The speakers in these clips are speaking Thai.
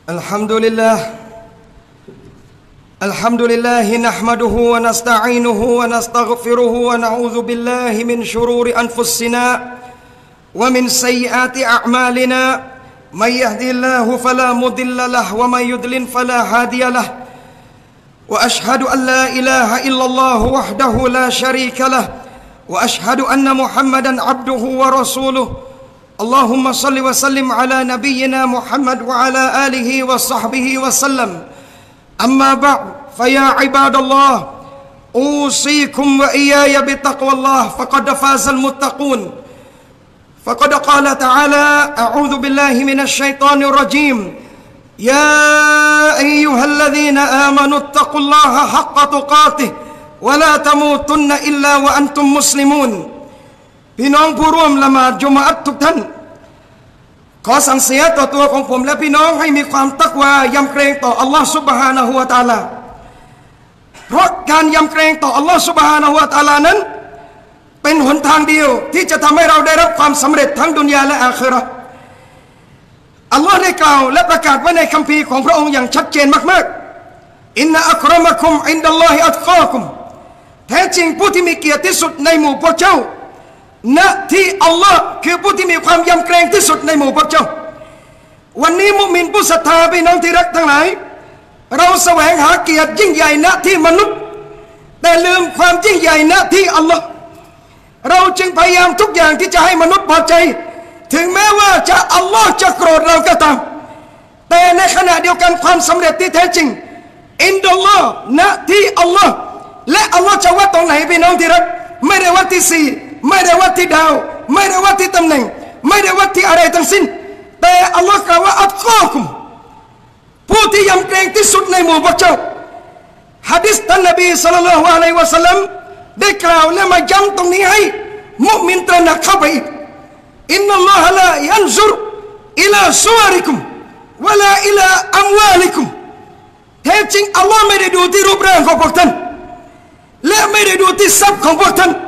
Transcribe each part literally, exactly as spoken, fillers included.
الحمد لله الحمد لله نحمده ونستعينه ونستغفره ونعوذ بالله من شرور أنفسنا ومن سيئات أعمالنا من يهدي الله فلا مضل له ومن يضلل فلا هادي له وأشهد أن لا إله إلا الله وحده لا شريك له وأشهد أن محمدا عبده ورسوله اللهم صل وسلم على نبينا محمد وعلى آله وصحبه وسلم أما بعد فيا عباد الله أوصيكم وإياي بتقوى الله فقد فاز المتقون فقد قال تعالى أعوذ بالله من الشيطان الرجيم يا أيها الذين آمنوا اتقوا الله حق تقاته ولا تموتن إلا وأنتم مسلمونพี่น้องผู้ร่วมละหมาดจุมอะห์ทุกท่านขอสั่งเสียต่อตัวของผมและพี่น้องให้มีความตักวายำเกรงต่ออัลลอฮฺซุบฮานะฮูวะตะอาลาเพราะการยำเกรงต่ออัลลอฮฺซุบฮานะฮูวะตะอาลานั้นเป็นหนทางเดียวที่จะทำให้เราได้รับความสำเร็จทั้งดุนยาและอาคิเราะห์อัลลอฮฺได้กล่าวและประกาศไว้ในคัมภีร์ของพระองค์อย่างชัดเจนมากๆอินนะอักรมะคุมอินดัลลอฮิอัตกอกุมแท้จริงผู้ที่มีเกียรติที่สุดในหมู่พวกเจ้าณที่อัลลอฮ์คือผู้ที่มีความยำเกรงที่สุดในหมู่พวกเจ้าวันนี้มุมินผู้ศรัทธาพี่น้องที่รักทั้งหลายเราแสวงหาเกียรติยิ่งใหญ่ณที่มนุษย์แต่ลืมความยิ่งใหญ่ณที่อัลลอฮ์เราจึงพยายามทุกอย่างที่จะให้มนุษย์พอใจถึงแม้ว่าจะอัลลอฮ์จะโกรธเราก็ตามแต่ในขณะเดียวกันความสำเร็จที่แท้จริงอินดัลลอฮ์ณที่อัลลอฮ์และอัลลอฮ์จะวัดตรงไหนพี่น้องที่รักไม่ได้วัดที่สี่ไม่ได้วัดที่ดาวไม่ได้วัดที่ตำแหน่งไม่ได้วัดที่อะไรทั้งสิ้นแต่อัลลอฮ์กล่าวว่าอัตกอกุมผู้ที่ยำเกรงที่สุดในหมู่พวกเจ้าหะดีษท่านนบีศ็อลลัลลอฮุอะลัยฮิวะซัลลัมได้กล่าวและมาย้ำตรงนี้ให้มุมินตระหนักเข้าไปอีกอินนัลลอฮะลายันซุรอิลาซุวาริกุมวะลาอิลาอัมวาลิกุมแท้จริงอัลลอฮ์ไม่ได้ดูที่รูปร่างของพวกท่านและไม่ได้ดูที่ทรัพย์ของพวกท่าน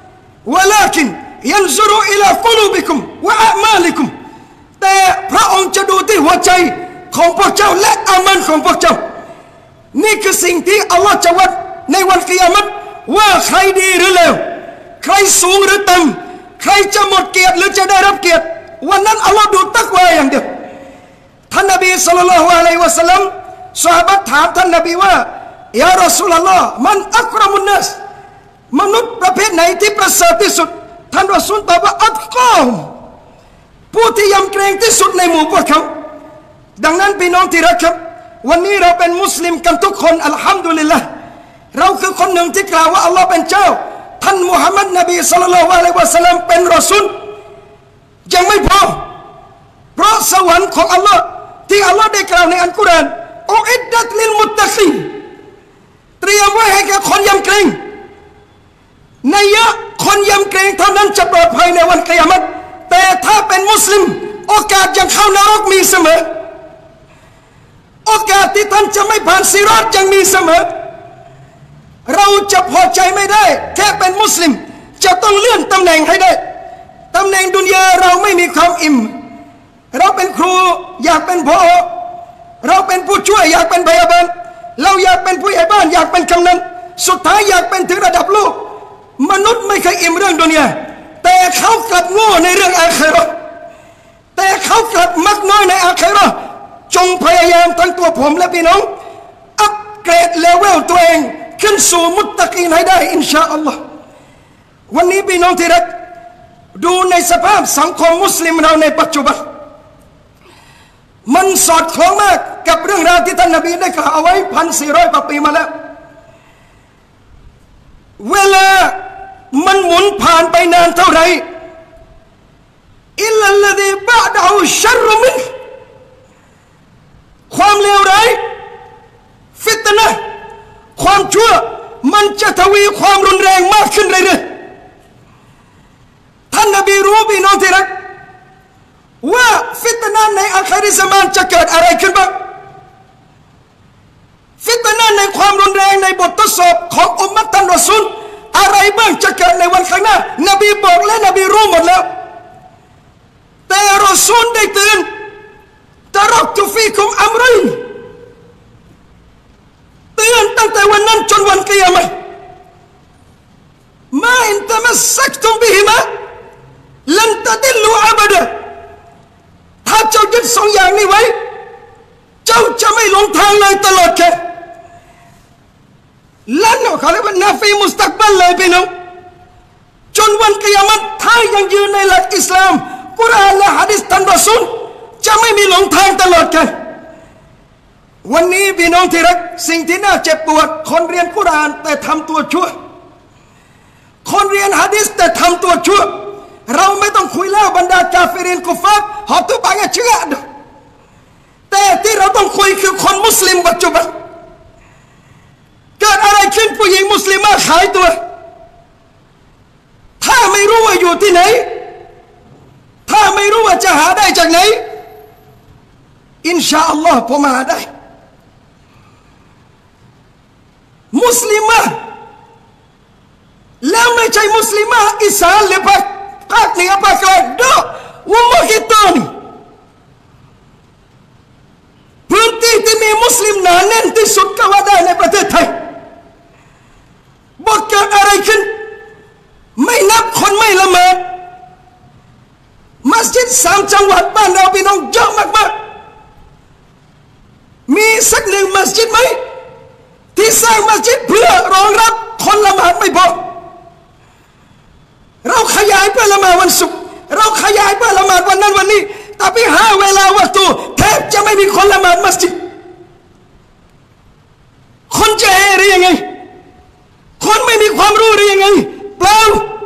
ولكن ينظر إلى قلوبكم وأعمالكم แต่พระองค์จะดูที่หัวใจของพวกเจ้าและอามันของพวกเจ้านี่คือสิ่งที่อัลลอฮ์จะวัดในวันกิยามะฮ์ว่าใครดีหรือเลวใครสูงหรือต่ำใครจะหมดเกียรติหรือจะได้รับเกียรติวันนั้นอัลลอฮ์ดูตักวาอย่างเดียวท่านนบีศ็อลลัลลอฮุอะลัยฮิวะซัลลัมซอฮาบะห์ถามท่านนบีว่ายารอซูลุลลอฮ์มันอักรมุนนัสมนุษย์ประเภทไหนที่ประเสริฐที่สุดท่านรอซูลตอบว่าอัตกอฮุมผู้ที่ยำเกรงที่สุดในหมู่พวกเขาดังนั้นพี่น้องที่รักครับวันนี้เราเป็นมุสลิมกันทุกคนอัลฮัมดุลิลละห์เราคือคนหนึ่งที่กล่าวว่าอัลลอฮ์เป็นเจ้าท่านมุฮัมมัดนบีศ็อลลัลลอฮุอะลัยฮิวะซัลลัมเป็นรอซูลยังไม่พอเพราะสวรรค์ของอัลลอฮ์ที่อัลลอฮ์ได้กล่าวในอัลกุรอานอุอิดดัตลิลมุตตะกีนเตรียมไว้ให้แก่คนยำเกรงนัยยะคนยำเกรงเท่านั้นจะปลอดภัยในวันกิยามะฮ์แต่ถ้าเป็นมุสลิมโอกาสยังเข้านรกมีเสมอโอกาสที่ท่านจะไม่ผ่านซิรอตยังมีเสมอเราจะพอใจไม่ได้แค่เป็นมุสลิมจะต้องเลื่อนตำแหน่งให้ได้ตำแหน่งดุนยาเราไม่มีความอิ่มเราเป็นครูอยากเป็นผอเราเป็นผู้ช่วยอยากเป็นพยาบาลเราอยากเป็นผู้ใหญ่บ้านอยากเป็นกำนันสุดท้ายอยากเป็นถึงระดับโลกมนุษย์ไม่เคยอิ่มเรื่องดุนยาแต่เขากลับโง่ในเรื่องอาคิเราะห์แต่เขากลับมักน้อยในอาคิเราะห์จงพยายามทั้งตัวผมและพี่น้องอัปเกรดเลเวลตัวเองขึ้นสู่มุตตะกีนให้ได้อินชาอัลลอฮ์วันนี้พี่น้องที่รักดูในสภาพสังคมมุสลิมเราในปัจจุบันมันสอดคล้องมากกับเรื่องราวที่ท่านนบีได้กล่าวเอาไว้พันสี่ร้อยกว่าปีมาแล้วเวลามันหมุนผ่านไปนานเท่าไหร่อิลลัลลซีบะดะฮูชัรมินความเลวร้ายฟิตนะห์ความชั่วมันจะทวีความรุนแรงมากขึ้นเรื่อยๆท่านนบีรู้พี่น้องที่รักว่าฟิตนะห์ในอาคิริซะมานจะเกิดอะไรขึ้นบ้างฟิตนะห์ในความรุนแรงในบททดสอบของอุมมะฮ์ท่านรอซูลอะไรบ้างจะเกิดในวันข้างหน้านบีบอกและนบีรู้หมดแล้วแต่รอซูลได้เตือนตรักตุฟีคุมอัมรัยเตือนตั้งแต่วันนั้นจนวันกิยามะห์มาอินตะมัสซักตุมบิฮิมะลันตะดิลลูอับดะถ้าเจ้ายึดสองอย่างนี้ไว้เจ้าจะไม่หลงทางเลยตลอดแค่ลันเขาเรียกว่านาฟีมุสตักบัลเลยพี่น้องจนวันกิยามะห์ถ้ายังยืนในหลักอิสลามกุรอานและหะดีษท่านรอซูลจะไม่มีหลงทางตลอดแค่วันนี้พี่น้องที่รักสิ่งที่น่าเจ็บปวดคนเรียนกุรอานแต่ทำตัวชั่วคนเรียนหะดีษแต่ทำตัวชั่วเราไม่ต้องคุยแล้วบรรดากาเฟรินกุฟาร์หอบตัวไปเชื่อแต่ที่เราต้องคุยคือคนมุสลิมปัจจุบันเกิดอะไรขึ้นผู้หญิงมุสลิมมาขายตัวถ้าไม่รู้ว่าอยู่ที่ไหนถ้าไม่รู้ว่าจะหาได้จากไหนอินชาอัลลอฮ์ผมหาได้มุสลิมะแล้วไม่ใช่มุสลิมะอีสานหรือภาคภาคเหนือภาคกลางดอกว่ามุกิตอนพื้นที่ที่มีมุสลิมหนาแน่นที่สุดก็ว่าได้ในประเทศไทยบอกเกิดอะไรขึ้นไม่นับคนไม่ละหมาดมัสยิดสามจังหวัดบ้านเราพี่น้องเยอะมากๆมีสักหนึ่งมัสยิดไหมที่สร้างมัสยิดเพื่อรองรับคนละหมาดไม่พอเราขยายเพื่อละหมาดวันศุกร์เราขยายเพื่อละหมาดวันนั้นวันนี้แต่ไปหาเวลาวัตถุแทบจะไม่มีคนละหมาดมัสยิดคนจะเฮหรือยังไงคนไม่มีความรู้หรือยังไงเปล่า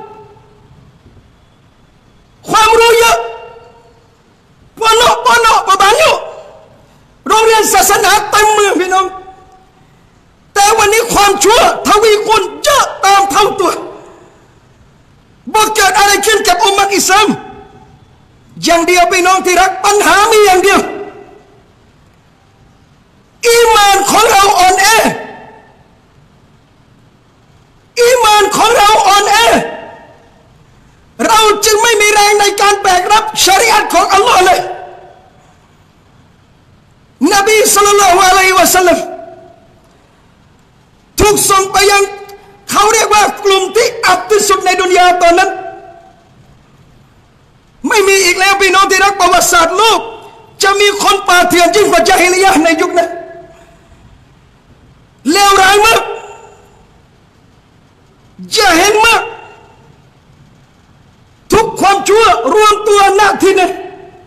ความรู้เยอะปนอปนอปบานอยู่โรงเรียนศาสนาเต็มเมืองพี่น้องแต่วันนี้ความชั่วทวีคูณเยอะตามเท่าตัวบอกเกิดอะไรขึ้นกับอุมมะฮ์อิสลามอย่างเดียวพี่น้องที่รักปัญหามีอย่างเดียวอีมานของเราอ่อนแออีมานของเราอ่อนแอเราจึงไม่มีแรงในการแบกรับชะรีอะห์ของอัลลอฮ์เลยนบีศ็อลลัลลอฮุอะลัยฮิวะซัลลัมถูกส่งไปยังเขาเรียกว่ากลุ่มที่อับที่สุดในดุนยาตอนนั้นไม่มีอีกแล้วพี่น้องที่รักประวัติศาสตร์โลกจะมีคนป่าเถื่อนยิ่งกว่าญะฮิลิยะห์ในยุคนั้นเลวร้ายมากจะเห็นมากทุกความชั่วรวมตัวหน้าที่นั้น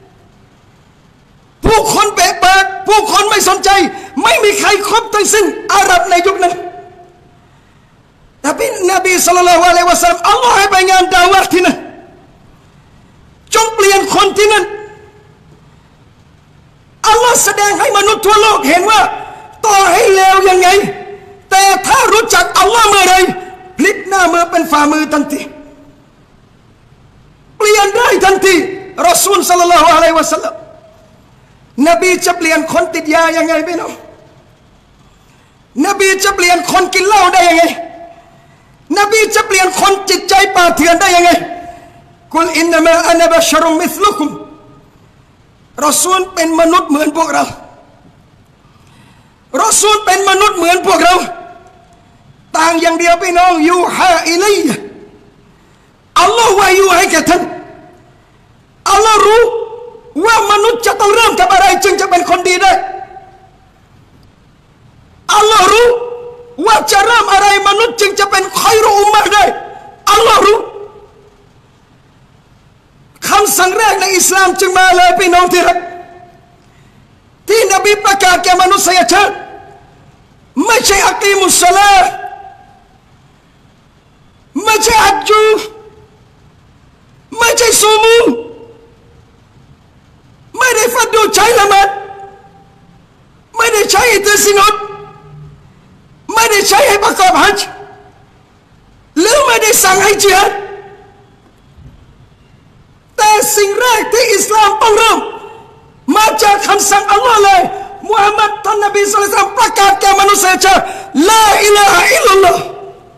ผู้คนเบะปากผู้คนไม่สนใจไม่มีใครคบทั้งสิ้นอาหรับในยุคนั้นแต่พี่นบีศ็อลลัลลอฮุอะลัยฮิวะซัลลัมอัลลอฮ์ให้ไปงานดาวะห์ที่นั่นจงเปลี่ยนคนที่นั่นอัลลอฮ์แสดงให้มนุษย์ทั่วโลกเห็นว่าต่อให้เลวยังไงแต่ถ้ารู้จักอัลลอฮ์เมื่อไรพลิกหน้ามือเป็นฝ่ามือทันทีเปลี่ยนได้ทันทีรอซูลศ็อลลัลลอฮุอะลัยฮิวะซัลลัมนบีจะเปลี่ยนคนติดยายังไงพี่น้องนบีจะเปลี่ยนคนกินเหล้าได้ยังไงนบีจะเปลี่ยนคนจิตใจป่าเถื่อนได้ยังไงกุลอินนัมาอะนะบัชรุมมิสลุคุมรอซูลเป็นมนุษย์เหมือนพวกเรารอซูลเป็นมนุษย์เหมือนพวกเราต่างอย่างเดียวพี่น้องยูฮาอิลัยฮ์อัลลอฮ์วายูให้แก่ท่านอัลลอฮ์รู้ว่ามนุษย์จะต้องเริ่มกับอะไรจึงจะเป็นคนดีได้อัลลอฮ์รู้ว่าจะเริ่มอะไรมนุษย์จึงจะเป็นคอยรุอุมมะห์ได้อัลลอฮ์รู้คำสั่งแรกในอิสลามจึงมาเลยพี่น้องที่รักที่นบีประกาศแก่มนุษยชาติไม่ใช่อักีมุสศอลาห์ไม่ใช่ฮัจญูไม่ใช่ซูมูไม่ได้ฟัดดูใช้ละหมาดไม่ได้ใช้อิติซินอดไม่ได้ใช้ให้ประกอบฮัจญ์หรือไม่ได้สั่งให้จิฮาดแต่สิ่งแรกที่อิสลามต้องเริ่มมาจากคำสั่งอัลลอฮ์เลยมุฮัมมัดท่านนบีศ็อลลัลลอฮุอะลัยฮิวะซัลลัมประกาศแก่มนุษยชาติลาอิลาฮะอิลลัลลอฮ์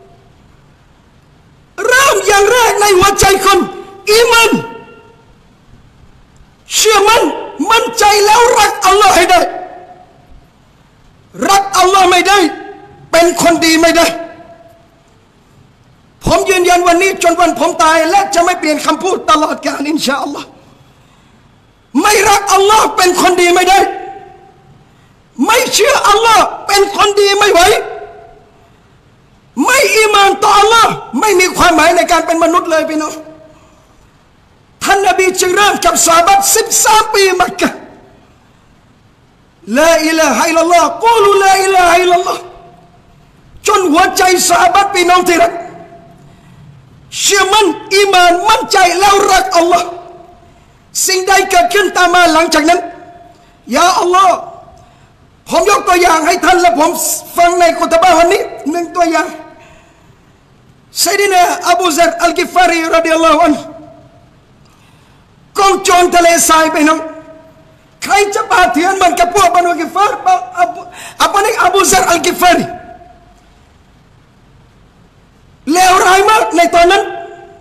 เริ่มอย่างแรกในหัวใจคนอีมานเชื่อมั่นมั่นใจแล้วรักอัลลอฮ์ให้ได้รักอัลลอฮ์ไม่ได้เป็นคนดีไม่ได้ผมยืนยันวันนี้จนวันผมตายและจะไม่เปลี่ยนคำพูดตลอดกาลอินชาอัลลอฮ์ไม่รักอัลลอฮ์เป็นคนดีไม่ได้ไม่เชื่ออัลลอฮ์เป็นคนดีไม่ไหวไม่อีหม่านต่ออัลลอฮ์ไม่มีความหมายในการเป็นมนุษย์เลยพี่น้องท่านนบีจึงเริ่มกับซอฮาบะห์สิบสามปีมักกะห์ลาอิลาฮะอิลลัลลอฮ์กูลูลาอิลาฮะอิลลัลลอฮ์จนหัวใจซอฮาบะห์พี่น้องที่รักเชื่อมั่นอีหม่านมั่นใจแล้วรักอัลลอฮ์สิ่งใดเกิดขึ้นตามมาหลังจากนั้นยาอัลลอฮ์ผมยกตัวอย่างให้ท่านและผมฟังในคุตบะห์วันนี้หนึ่งตัวอย่างซัยยิดนาอบูซัรอัลกิฟารีรอฎิยัลลอฮุอันฮุกองโจรทะเลทรายไปน้องใครจะปาเถื่อนเหมือนกับพวกบานูกิฟาร์อับนี้อบูซัรอัลกิฟารีเลวร้ายมากในตอนนั้น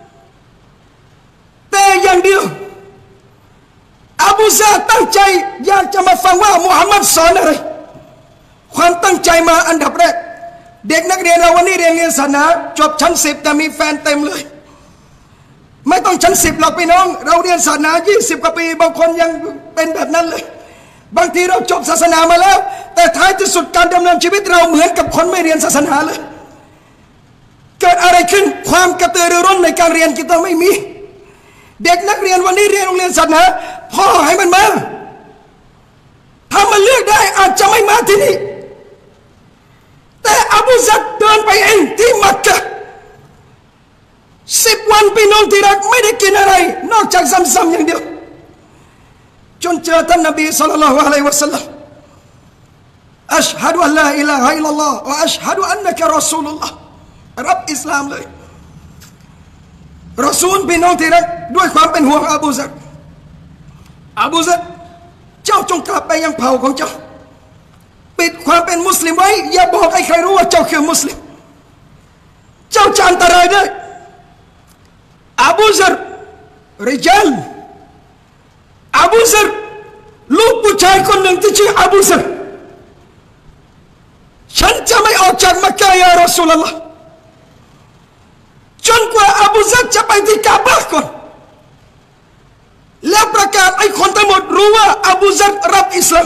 แต่อย่างเดียวอบูซัรตั้งใจอยากจะมาฟังว่ามุฮัมมัดสอนอะไรความตั้งใจมาอันดับแรกเด็กนักเรียนเราวันนี้เรียนเรียนศาสนาจบชั้นสิบแต่มีแฟนเต็มเลยไม่ต้องชั้นสิบหรอกพี่น้องเราเรียนศาสนายี่สิบกว่าปีบางคนยังเป็นแบบนั้นเลยบางทีเราจบศาสนามาแล้วแต่ท้ายที่สุดการดำเนินชีวิตเราเหมือนกับคนไม่เรียนศาสนาเลยเกิดอะไรขึ้นความกระตือรือร้นในการเรียนกิตาไม่มีเด็กนักเรียนวันนี้เรียนโรงเรียนศาสนาพ่อให้มันมาถ้ามันเลือกได้อาจจะไม่มาที่นี่แต่อบูซัรเดินไปเองที่มักกะห์สิบวันพี่น้องที่รักไม่ได้กินอะไรนอกจากซัมซัมอย่างเดียวจนเจอท่านนบีศ็อลลัลลอฮุอะลัยฮิวะซัลลัมอัชฮะดุอัลลาอิลาฮะอิลลัลลอฮ์วะอัชฮะดุอันนะกะรอซูลุลลอฮ์รับอิสลามเลยรอซูลพี่น้องที่รักด้วยความเป็นห่วงอบูซัรอบูซัรเจ้าจงกลับไปยังเผ่าของเจ้าปิดความเป็นมุสลิมไว้อย่าบอกให้ใครรู้ว่าเจ้าคือมุสลิมเจ้าจะอันตรายได้อบูซัรริจัลอบูซัรลูกผู้ชายคนหนึ่งที่ชื่ออบูซัรฉันจะไม่ออกจากมักกะห์ยารอซูลุลลอฮ์จนกว่าอบูซัรจะไปที่กาบะห์ก่อนแล้วประกาศให้คนทั้งหมดรู้ว่าอบูซัรรับอิสลาม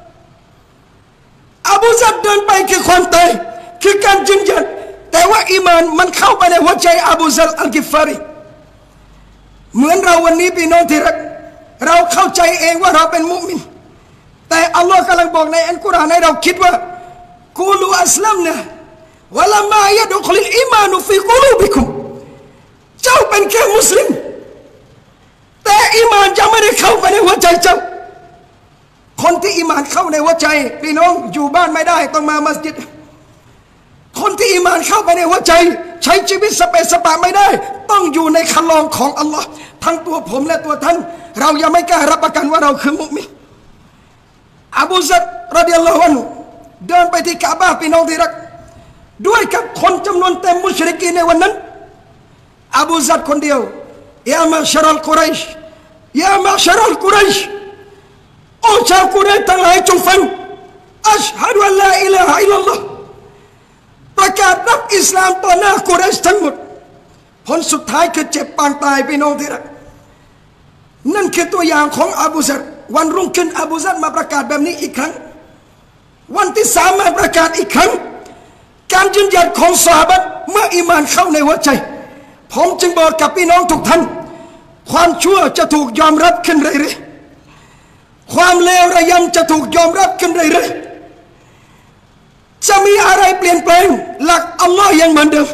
อบูซัรเดินไปคือความตายคือการยืนยันแต่ว่าอีมานมันเข้าไปในหัวใจอบูซัรอัลกิฟารีเหมือนเราวันนี้พี่น้องที่รักเราเข้าใจเองว่าเราเป็นมุมินแต่อัลลอฮ์กำลังบอกในอัลกุรอานให้เราคิดว่ากูลูอัสลัมนะวะลามายะดุคลิลอีมานุฟีกุลูบิคุมเจ้าเป็นแค่มุสลิมแต่อีมานยังไม่ได้เข้าไปในหัวใจเจ้าคนที่อีมานเข้าในหัวใจพี่น้องอยู่บ้านไม่ได้ต้องมามัสยิดคนที่อีมานเข้าไปในหัวใจใช้ชีวิตสเปสปะไม่ได้ต้องอยู่ในคันลองของอัลลอฮ์ทั้งตัวผมและตัวท่านเรายังไม่กล้ารับประกันว่าเราคือมุมินอบูซัรรอฎิยัลลอฮุอันฮุเดินไปที่กะบะห์พี่น้องที่รักด้วยกับคนจำนวนเต็มมุชริกีนในวันนั้นอบูซัรคนเดียวยามาชารัลกุรอยชยามาชารัลกุรอยชโอ้ชาวกุรอยชทั้งหลายจงฟังอัชฮะดุอัลลาอิลาฮะอิลลัลลอฮ์ประกาศรับอิสลามต่อหน้ากุรอยชทั้งหมดผลสุดท้ายคือเจ็บปางตายพี่น้องที่รักนั่นคือตัวอย่างของอบูซัรวันรุ่งขึ้นอบูซัรมาประกาศแบบนี้อีกครั้งวันที่สามมาประกาศอีกครั้งการยืนหยัดของซอฮาบะห์เมื่ออีมานเข้าในหัวใจผมจึงบอกกับพี่น้องทุกท่านความชั่วจะถูกยอมรับขึ้นเรื่อยๆความเลวระยำจะถูกยอมรับขึ้นเรื่อยๆจะมีอะไรเปลี่ยนแปลงหลักอัลลอฮ์ยังเหมือนเดิม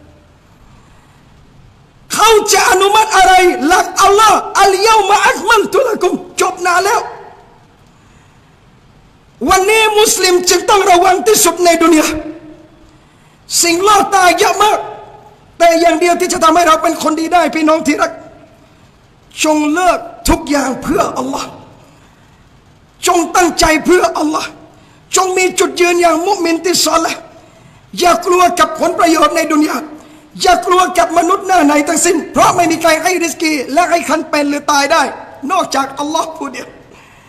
เขาจะอนุมัติอะไรหลักอัลลอฮ์อัลยอมะอักมัลตุละกุมจบนานแล้ววันนี้มุสลิมจึงต้องระวังที่สุดในดุนยาสิ่งล่อตาเยอะมากแต่อย่างเดียวที่จะทำให้เราเป็นคนดีได้พี่น้องที่รักจงเลิกทุกอย่างเพื่ออัลลอฮ์จงตั้งใจเพื่ออัลลอฮ์จงมีจุดยืนอย่างมุมินที่ซอลิห์อย่ากลัวกับผลประโยชน์ในดุนยาอย่ากลัวกับมนุษย์หน้าไหนทั้งสิ้นเพราะไม่มีใครให้ริสกีและให้คันเป็นหรือตายได้นอกจากอัลลอฮ์ผู้เดียว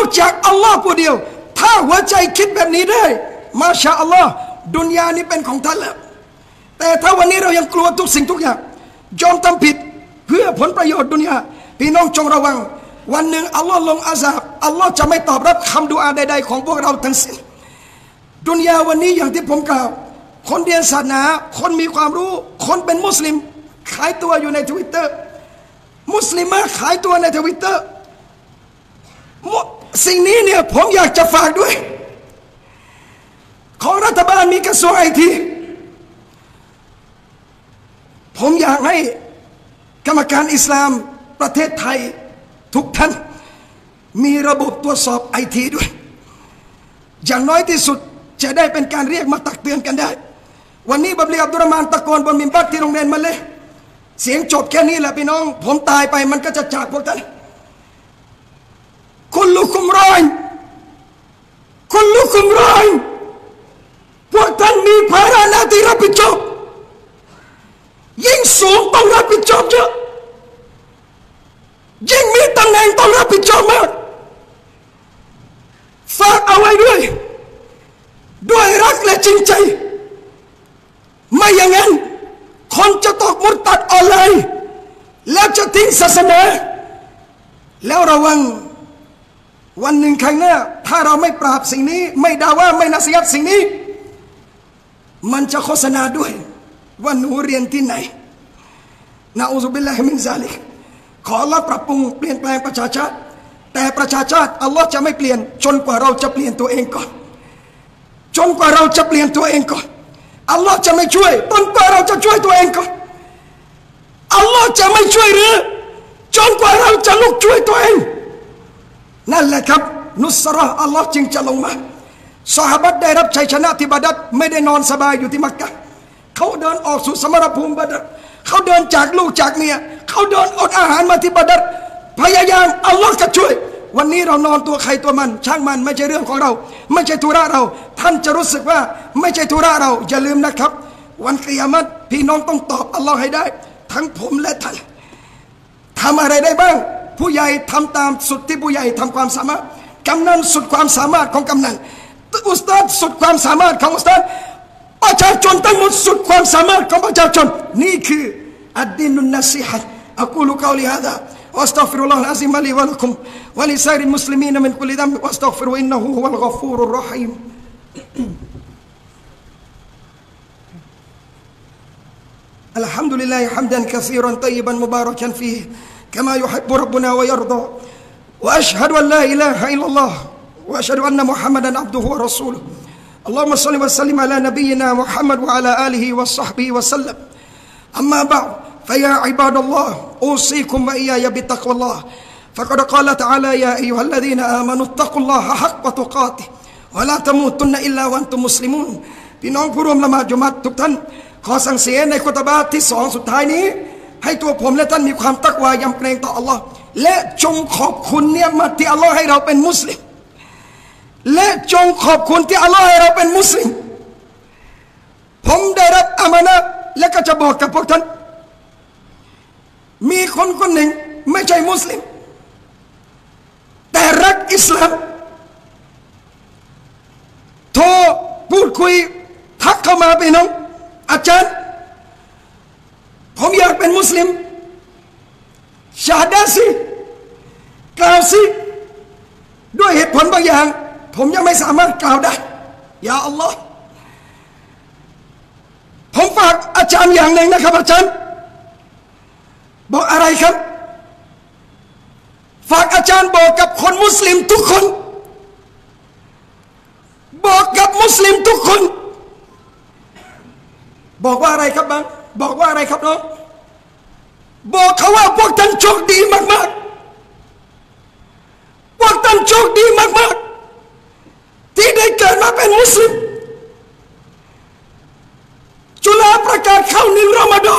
อกจากอัลลอฮ์ผู้เดียวถ้าหัวใจคิดแบบนี้ได้มาชาอัลลอฮ์ดุนยานี้เป็นของท่านแล้วแต่ถ้าวันนี้เรายังกลัวทุกสิ่งทุกอย่างยอมทำผิดเพื่อผลประโยชน์ดุนยาพี่น้องจงระวังวันหนึ่งอัลลอฮ์ลงอาซาบอัลลอฮ์จะไม่ตอบรับคำดุอาใดๆของพวกเราทั้งสิ้นดุนยาวันนี้อย่างที่ผมกล่าวคนเรียนศาสนาคนมีความรู้คนเป็นมุสลิมขายตัวอยู่ในทวิตเตอร์มุสลิมขายตัวในทวิตเตอร์สิ่งนี้เนี่ยผมอยากจะฝากด้วยของรัฐบาลมีกระทรวงไอทีผมอยากให้กรรมการอิสลามประเทศไทยทุกท่านมีระบบตรวจสอบไอทีด้วยอย่างน้อยที่สุดจะได้เป็นการเรียกมาตักเตือนกันได้วันนี้บับลีอับดุลรหมานตะโกนบนมิมบัรที่โรงเรียนมาเลยเสียงจบแค่นี้แหละพี่น้องผมตายไปมันก็จะจากพวกท่านคุลุคุมรอยคุลุคุมรอยพวกท่านมีภาระหน้าที่รับผิดชอบยิ่งสูงต้องรับผิดชอบเยอะยิ่งมีตำแหน่งต้องรับผิดชอบมากฝากเอาไว้ด้วยด้วยรักและจริงใจไม่อย่างนั้นคนจะตกมุตตัดออนไลน์แล้วจะทิ้งศาสนาแล้วระวังวันหนึ่งข้างหน้าถ้าเราไม่ปราบสิ่งนี้ไม่ด่าว่าไม่นัสยัดสิ่งนี้มันจะโฆษณาด้วยว่าหนูเรียนที่ไหนนะอูซุบิลลาฮิมินซาลิกขออัลลอฮ์ปรับปรุงเปลี่ยนแปลงประชาชาติแต่ประชาชาติอัลลอฮ์จะไม่เปลี่ยนจนกว่าเราจะเปลี่ยนตัวเองก่อนจนกว่าเราจะเปลี่ยนตัวเองก่อนอัลลอฮ์จะไม่ช่วยจนกว่าเราจะช่วยตัวเองก่อนอัลลอฮ์จะไม่ช่วยหรือจนกว่าเราจะลุกช่วยตัวเองนั่นแหละครับนุสเราะห์อัลลอฮ์จึงจะลงมาซอฮาบะห์ได้รับชัยชนะที่บาดัรไม่ได้นอนสบายอยู่ที่มักกะห์เขาเดินออกสู่สมรภูมิบาดัรเขาเดินจากลูกจากเมียเขาเดินอดอาหารมาที่บาดัรพยายามอัลลอฮ์จะช่วยวันนี้เรานอนตัวใครตัวมันช่างมันไม่ใช่เรื่องของเราไม่ใช่ธุระเราท่านจะรู้สึกว่าไม่ใช่ธุระเราอย่าลืมนะครับวันกิยามะฮ์พี่น้องต้องตอบอัลลอฮ์ให้ได้ทั้งผมและท่านทำอะไรได้บ้างผู้ใหญ่ทำตามสุดที่ผู้ใหญ่ทำความสามารถกำนันสุดความสามารถของกำนันอุสตาดสุดความสามารถของอุสตาดประชาชนทั้งหมดสุดความสามารถของประชาชนนี่คืออัดดินุนนัสซีฮะห์อะกูลุกอลิฮาซาواستغفر الله العظيم لي ولكم ولسائر المسلمين من كل ذنب واستغفروا انه هو الغفور الرحيم الحمد لله حمدا كثيرا طيبا مباركا فيه كما يحب ربنا ويرضى واشهد ان لا اله الا الله واشهد ان محمدا عبده ورسوله اللهم صل وسلم على نبينا محمد وعلى اله وصحبه وسلم اما بعد فيا عباد الله أوصيكم وإياي بتقوى الله فقد قال تعالى يا أيها الذين آمنوا اتقوا الله حق تقاته ولا تموتن إلا وأنتم مسلمون พี่น้องผู้ร่วมละหมาดจุมัตทุกท่านขอสั่งเสียในคุตบะห์ที่สองสุดท้ายนี้ให้ตัวผมและท่านมีความตักวายำเกรงต่ออัลลอฮ์และจงขอบคุณเนี่ยมาที่อัลลอฮ์ให้เราเป็นมุสลิมและจงขอบคุณที่อัลลอฮ์ให้เราเป็นมุสลิมผมได้รับอามานะห์และก็จะบอกกับพวกท่านมีคนคนหนึ่งไม่ใช่มุสลิมแต่รักอิสลามโทรพูดคุยทักเข้ามาไปน้องอาจารย์ผมอยากเป็นมุสลิมชาดาสิกล่าวสิด้วยเหตุผลบางอย่างผมยังไม่สามารถกล่าวได้ยาอัลลอฮ์ผมฝากอาจารย์อย่างหนึ่งนะครับอาจารย์บอกอะไรครับฝากอาจารย์บอกกับคนมุสลิมทุกคนบอกกับมุสลิมทุกคนบอกว่าอะไรครับบ้างบอกว่าอะไรครับน้องบอกเขาว่าพวกท่านโชคดีมากๆพวกท่านโชคดีมากๆที่ได้เกิดมาเป็นมุสลิมจุฬาประกาศเข้าหนึ่งรอมฎอน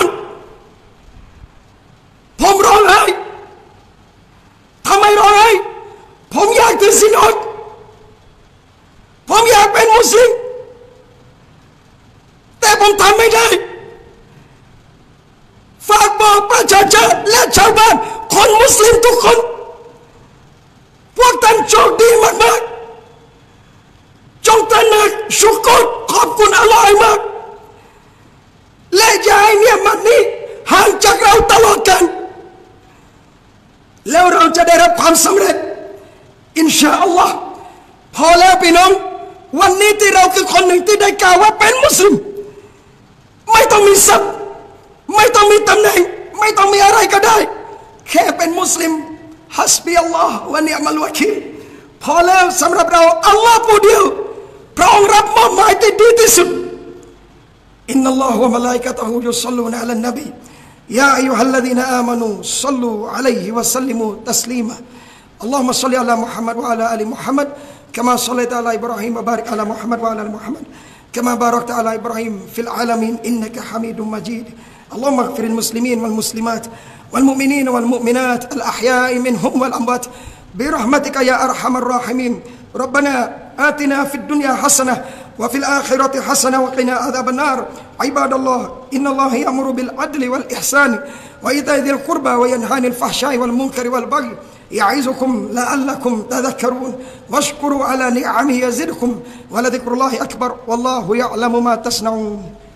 ผมร้องไห้ทำไมร้องไห้ผมอยากถือศีลอดผมอยากเป็นมุสลิมแต่ผมทำไม่ได้ฝากบอกประชาชนและชาวบ้านคนมุสลิมทุกคนพวกท่านโชคดีกฏขอบคุณอัลลอฮ์มากและอย่าให้เนี่ยมันนี้ห่างจากเราตลอดกันแล้วเราจะได้รับความสำเร็จอินชาอัลลอฮ์พอแล้วพี่น้องวันนี้ที่เราคือคนหนึ่งที่ได้กล่าวว่าเป็นมุสลิมไม่ต้องมีศักดิ์ไม่ต้องมีตำแหน่งไม่ต้องมีอะไรก็ได้แค่เป็นมุสลิมฮัสบีอัลลอฮ์วะนิอ์มัลวะกีลพอแล้วสำหรับเราอัลลอฮ์ผู้เดียวพระองค์รับมอบหมายที่ดีที่สุดอินนัลลอฮฺวะมะลาอิกะตุฮุยุศ็อลลูนะอะลันนบียาอัยยูฮัลลซีนาอามานูศ็อลลูอะลัยฮิวะซัลลิมูตัสลีมาอัลลอฮุมะศ็อลลิอะลามุฮัมมัดวะอะลาอาลิมุฮัมมัดكما صليت على إبراهيم وبارك على محمد وعلى آل محمد كما باركت على إبراهيم في العالمين إنك حميد مجيد اللهم اغفر المسلمين والمسلمات والمؤمنين والمؤمنات الأحياء منهم والأموات برحمتك يا أرحم الراحمين ربنا آتنا في الدنيا حسنة وفي الآخرة حسنة وقنا عذاب النار عباد الله إن الله يأمر بالعدل والإحسان وإيتاء ذي القربى وينهى عن الفحشاء والمنكر والبغي يعظكم لعلكم تذكرون واشكروا على نعمه يزدكم ولذكر الله أكبر والله يعلم ما تصنعون